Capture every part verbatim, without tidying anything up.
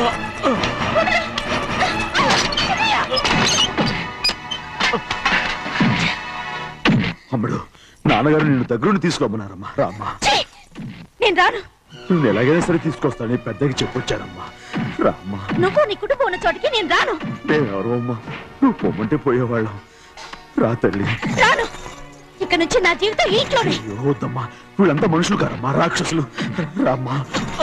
అమ్మడు నాన్నగారు నిన్ను దగ్గరుండి తీసుకోమన్నారమ్మా. రామ్మా. నేను రాను. నువ్వు ఎలాగైనా సరే తీసుకొస్తాను పెద్దకి చెప్పొచ్చానమ్మా. రామ్మా. నువ్వు నీ కుటుంబం ఉన్న చోటికి నేను రాను. నేనెవరు అమ్మా? నువ్వు పొమ్మంటే పోయేవాళ్ళం. రా తల్లి. రాను. ఇక నుంచి నా జీవితం ఇంట్లోనే. వద్దమ్మా, వీళ్ళంతా మనుషులు కారమ్మా, రాక్షసులు. రామ్మా.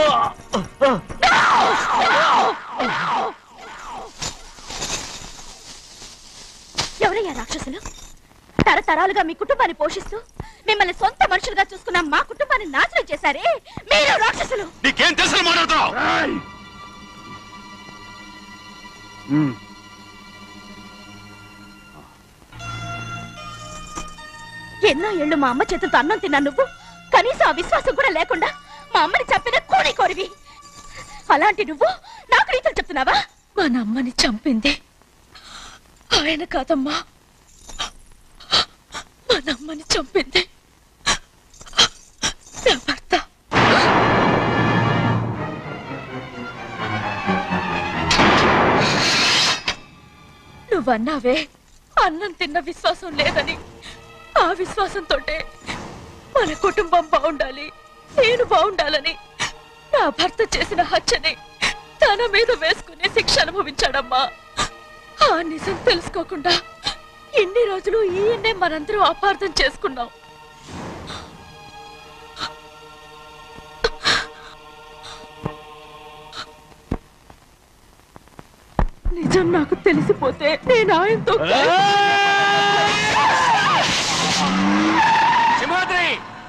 ఎవరయ్యా రాక్షసులు? తరతరాలుగా మీ కుటుంబాన్ని పోషిస్తూ మిమ్మల్ని సొంత మనుషులుగా చూసుకున్న మా కుటుంబాన్ని నాశనం చేశారే మీరు రాక్షసులు. నీకేం తెలుసు మాట్లాడుతున్నావు? ఎన్నో ఏళ్ళు మా అమ్మ చేతులతో అన్నం తిన్నా నువ్వు కనీసం ఆ విశ్వాసం కూడా లేకుండా మా అమ్మని చంపిన కోడి కోరివి. అలాంటి నువ్వు నాకు రీతులు చెప్తున్నావా? మా అమ్మని చంపింది ఆయన కాదమ్మా, మా అమ్మని చంపింది నా భర్త. నువ్వన్నావే అన్నం తిన్న విశ్వాసం లేదని. ఆ విశ్వాసంతో మన కుటుంబం బాగుండాలి, నేను బాగుండాలని నా భర్త చేసిన హత్యని తన మీద వేసుకునే శిక్ష అనుభవించాడమ్మా. ఆ నిజం తెలుసుకోకుండా ఇన్ని రోజులు ఈయన్నే మనందరం అపార్థం చేసుకున్నాం. నిజం నాకు తెలిసిపోతే నేను ఆయనతో సింహాద్రి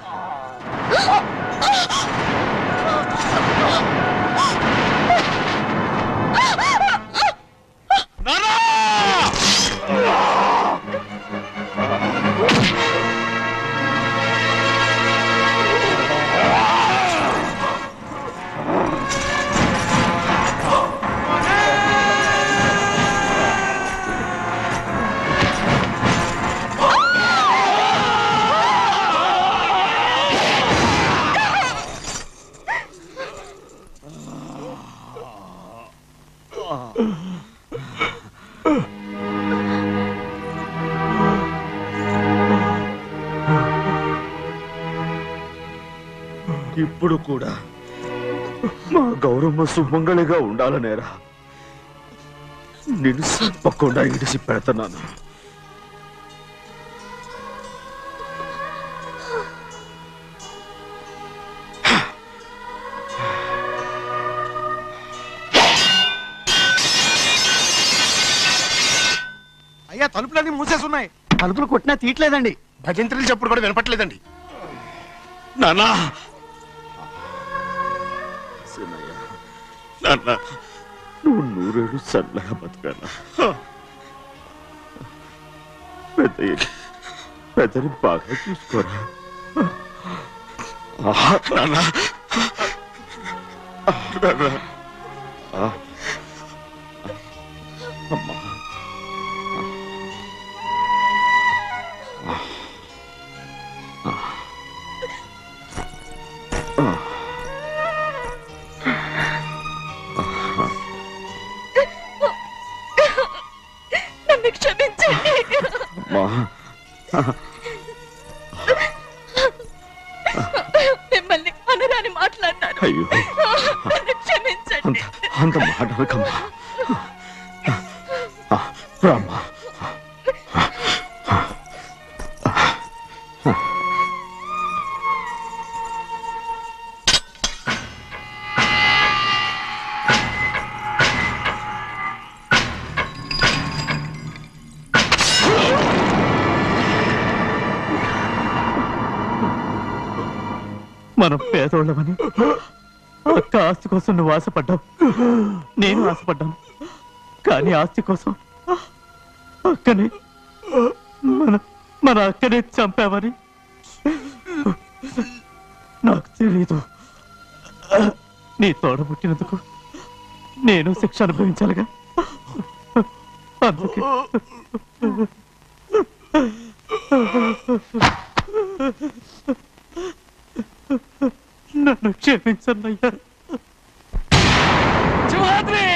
ఇప్పుడు కూడా మా గౌరమ్మ సుమంగళిగా ఉండాలనేరా నేను తప్పకుండా ఇడిసి పెడుతున్నాను. అయ్యా తలుపులన్నీ మూసేసున్నాయి. తలుపులు కొట్టినా తీయట్లేదండి. భజంత్రులు చెప్పుడు కూడా వినపట్లేదండి. నానా నాన్న నువ్వు నూరేళ్ళు చల్లగా బతకాలా? పెద్ద పెద్దని బాగా చూసుకోరా నాన్న. అమ్మా నన్ను క్షమించండి. మిమ్మల్ని అనరాని మాట్లాడినాను. అయ్యో నన్ను క్షమించండి. అంత మాట అనకమ్మా. రామ్మా. మనం పేదోళ్ళమని అక్క ఆస్తి కోసం నువ్వు ఆశపడ్డావు, నేను ఆశపడ్డాను. కానీ ఆస్తి కోసం అక్కనే మన మన అక్కనే చంపావని నాకు తెలీదు. నీ తోడ పుట్టినందుకు నేను శిక్ష అనుభవించాలిగా. అందుకే నన్ను క్షమించన్నయ్యా. సింహాద్రి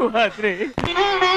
సింహాద్రి